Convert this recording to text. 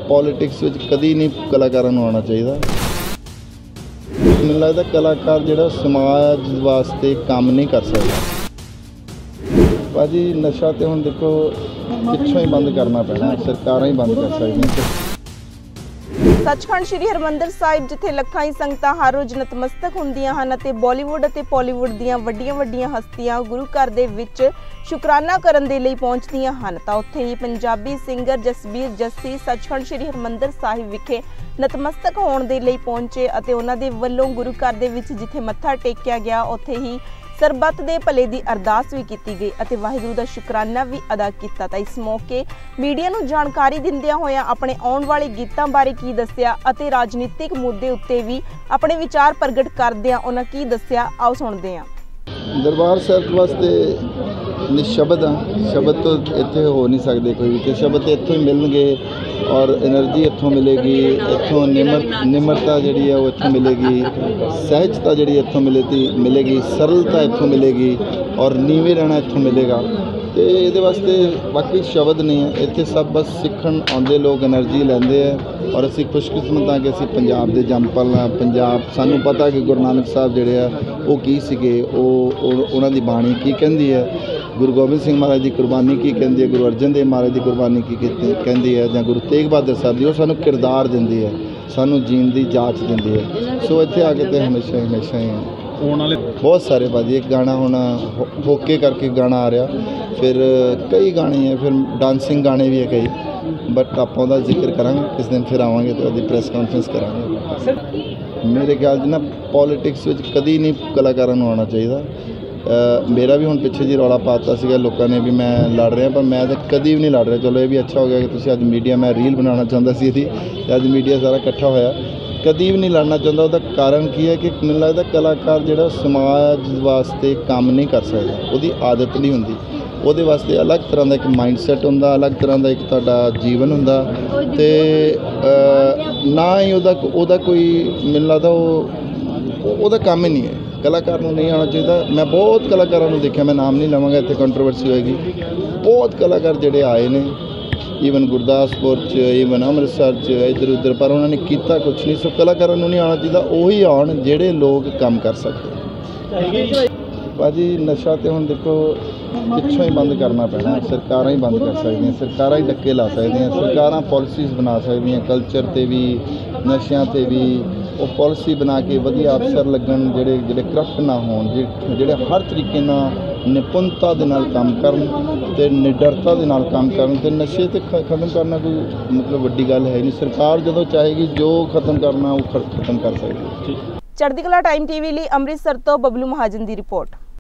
Politics कदी नहीं कलाकारां नूं आउणा चाहिए। मैनूं लगदा कलाकार जिहड़ा समाज वास्ते काम नहीं कर सकदा। भाजी नशा तो हुण देखो पिछों ही बंद करना पैना, सरकारां ही बंद कर सकदियां। सचखंड श्री हरमंदर साहिब जिथे लखां ही संगतां हर रोज़ नतमस्तक हुंदियां हन अते बॉलीवुड अते पॉलीवुड दीआं वड्डियां हस्तियां गुरु घर दे विच शुकराना करन दे लई पहुंचदियां हन तां उत्थे ही पंजाबी सिंगर जसबीर जस्सी सचखंड श्री हरमंदर साहिब विखे नतमस्तक होण दे लई पहुंचे अते उन्हां दे वल्लों गुरु घर दे विच जिथे मत्था टेकिया गया उत्थे ही सरबत दे भले दी अरदास भी की गई अते वाहिगुरू दा शुकराना भी अदा किया। तां इस मौके मीडिया नूं जानकारी दिंदियां होइयां अपने आउण वाले गीतां बारे की दस्सिया अते राजनीतिक मुद्दे उत्ते भी अपने विचार प्रगट करदियां उन्हां की दस्सिया, आओ सुणदे हां। दरबार साहिब वास्ते शब्द शब्द तो इत्थे हो नहीं सकते कोई भी, शब्द इत्थों ही मिलणगे और एनर्जी इत्थों मिलेगी, इत्थों निमरता जिहड़ी है वो इत्थों मिलेगी, सहजता जिहड़ी इत्थों मिलेगी, सरलता इत्थों मिलेगी और नीवें रहना इत्थों मिलेगा। तो ये वास्ते बाकी शब्द नहीं है, इत्थे सब बस सीखण आउंदे लोग एनर्जी लैंदे है और असीं खुशकिस्मत हाँ कि असीं पंजाब दे जंपल हाँ। पंजाब सानूं पता कि गुरु नानक साहब जिहड़े आ वो की सीगे, उन्हां दी बाणी की कहंदी है, गुरु गोबिंद सिंह महाराज की कुर्बानी की कहती है, गुरु अर्जन देव महाराज की कुर्बानी की कहती है, या गुरु तेग बहादुर साहब की, वो सानू किरदार दिंदी है, सानू जीण की जाच दिंदी है। सो इत्थे आके तो हमेशा ही बहुत सारे भाजी एक गाना होना होके करके गाना आ रहा, फिर कई गाने हैं, फिर डांसिंग गाने भी है कई, बट आप जिक्र करांगे किस दिन, फिर आवांगे तो अभी प्रेस कॉन्फ्रेंस करांगे। मेरे ख्याल ना पॉलिटिक्स कदी नहीं कलाकारां नूं आउणा चाहिए। मेरा भी हुण पिछे जी रौला पाता सीगा लोगों ने भी मैं लड़ रहा, पर मैं तो कभी भी नहीं लड़ रहा। चलो ये भी अच्छा हो गया कि तुसीं अज मीडिया, मैं रील बनाना चाहता सी थी, अज मीडिया सारा इकट्ठा होया, कभी भी नहीं लड़ना चाहता। उसका कारण की है कि मैनूं लगदा कलाकार जिहड़ा समाज वास्ते काम नहीं कर सकदा, उसकी आदत नहीं हुंदी, ਉਹਦੇ वास्ते अलग तरह का एक माइंडसैट हुंदा, अलग तरह का एक तुहाडा जीवन हुंदा ते ना ही ਉਹਦਾ कोई मैनूं लगदा ਉਹਦਾ काम ही नहीं है। कलाकार नूं नहीं आना चाहिए। मैं बहुत कलाकारों को देखा, मैं नाम नहीं लवांगा, इत्थे कंट्रोवर्सी होएगी। बहुत कलाकार जिहड़े आए ने ईवन गुरदासपुर ईवन अमृतसर इधर उधर, पर उन्होंने किया कुछ नहीं। सो कलाकारों को नहीं आना चाहिए, उही आउण जिहड़े लोग काम कर सकते। भाजी नशा तो हुण देखो पिछों ही बंद करना पैना, सरकारां ही बंद कर सकदियां, सरकारां ही डक्के ला सकदियां, सरकारां पॉलिसीज़ बना सकदियां, कल्चर ते भी नशियां ते भी वो पॉलिसी बना के वधिया अफसर लगन जिहड़े करप्ट ना होण, जिहड़े हर तरीके नाल निपुणता दे नाल काम करन ते निडरता दे नाल काम करन ते नशे ते खत्म करना कोई मतलब वड्डी गल है नहीं। सरकार जदों चाहेगी जो खत्म करना वो खत्म कर सकदी है। चढ़दी कला टाइम टीवी लई अमृतसर तो बबलू महाजन की रिपोर्ट।